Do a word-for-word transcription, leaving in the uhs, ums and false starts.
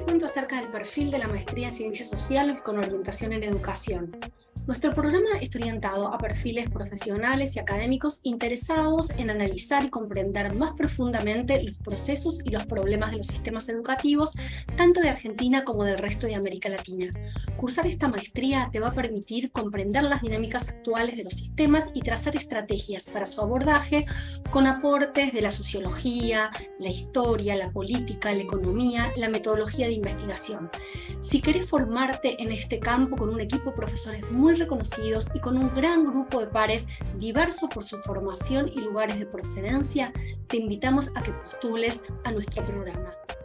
cuento acerca del perfil de la maestría en Ciencias Sociales con orientación en educación. Nuestro programa está orientado a perfiles profesionales y académicos interesados en analizar y comprender más profundamente los procesos y los problemas de los sistemas educativos, tanto de Argentina como del resto de América Latina. Cursar esta maestría te va a permitir comprender las dinámicas actuales de los sistemas y trazar estrategias para su abordaje con aportes de la sociología, la historia, la política, la economía, la metodología de investigación. Si querés formarte en este campo con un equipo de profesores muy reconocidos y con un gran grupo de pares diversos por su formación y lugares de procedencia, te invitamos a que postules a nuestro programa.